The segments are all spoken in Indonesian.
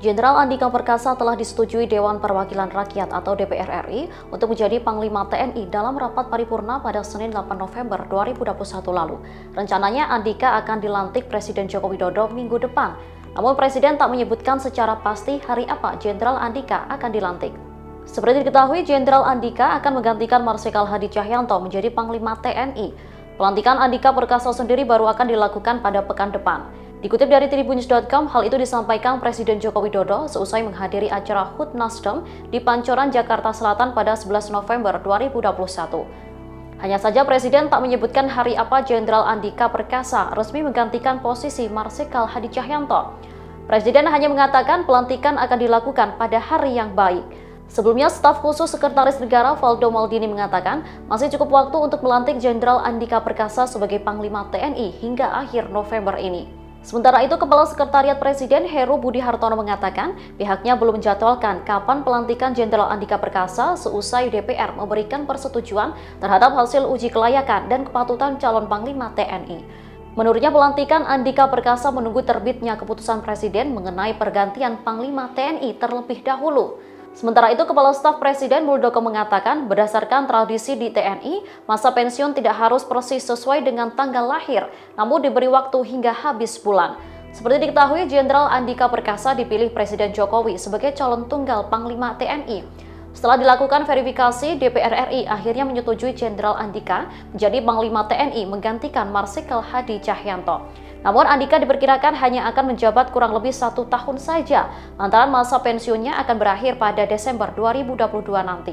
Jenderal Andika Perkasa telah disetujui Dewan Perwakilan Rakyat atau DPR RI untuk menjadi Panglima TNI dalam rapat paripurna pada Senin 8 November 2021 lalu. Rencananya Andika akan dilantik Presiden Joko Widodo minggu depan. Namun Presiden tak menyebutkan secara pasti hari apa Jenderal Andika akan dilantik. Seperti diketahui, Jenderal Andika akan menggantikan Marsikal Hadi Cahyanto menjadi Panglima TNI. Pelantikan Andika Perkasa sendiri baru akan dilakukan pada pekan depan. Dikutip dari tribunnews.com, hal itu disampaikan Presiden Joko Widodo seusai menghadiri acara HUT Nasdem di Pancoran, Jakarta Selatan pada 11 November 2021. Hanya saja Presiden tak menyebutkan hari apa Jenderal Andika Perkasa resmi menggantikan posisi Marsikal Hadi Cahyanto. Presiden hanya mengatakan pelantikan akan dilakukan pada hari yang baik. Sebelumnya, staf khusus Sekretaris Negara Valdo Maldini mengatakan masih cukup waktu untuk melantik Jenderal Andika Perkasa sebagai Panglima TNI hingga akhir November ini. Sementara itu, Kepala Sekretariat Presiden Heru Budi Hartono mengatakan pihaknya belum menjadwalkan kapan pelantikan Jenderal Andika Perkasa seusai DPR memberikan persetujuan terhadap hasil uji kelayakan dan kepatutan calon Panglima TNI. Menurutnya, pelantikan Andika Perkasa menunggu terbitnya keputusan Presiden mengenai pergantian Panglima TNI terlebih dahulu. Sementara itu, Kepala Staf Presiden Muldoko mengatakan berdasarkan tradisi di TNI, masa pensiun tidak harus persis sesuai dengan tanggal lahir, namun diberi waktu hingga habis bulan. Seperti diketahui, Jenderal Andika Perkasa dipilih Presiden Jokowi sebagai calon tunggal Panglima TNI. Setelah dilakukan verifikasi, DPR RI akhirnya menyetujui Jenderal Andika menjadi Panglima TNI menggantikan Marsikal Hadi Cahyanto. Namun Andika diperkirakan hanya akan menjabat kurang lebih 1 tahun saja, lantaran masa pensiunnya akan berakhir pada Desember 2022 nanti.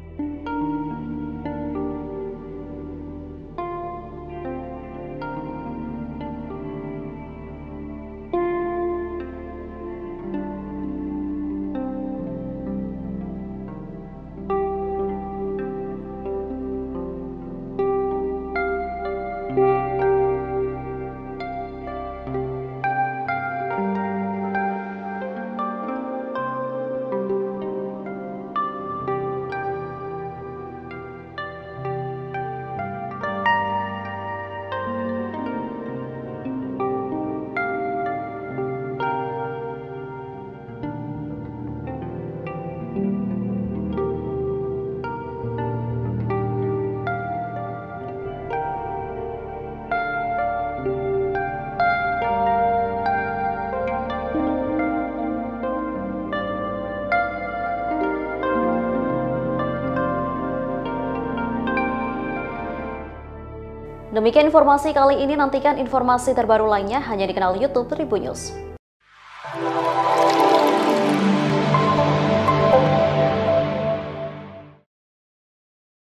Demikian informasi kali ini, nantikan informasi terbaru lainnya hanya di kanal YouTube Tribunnews.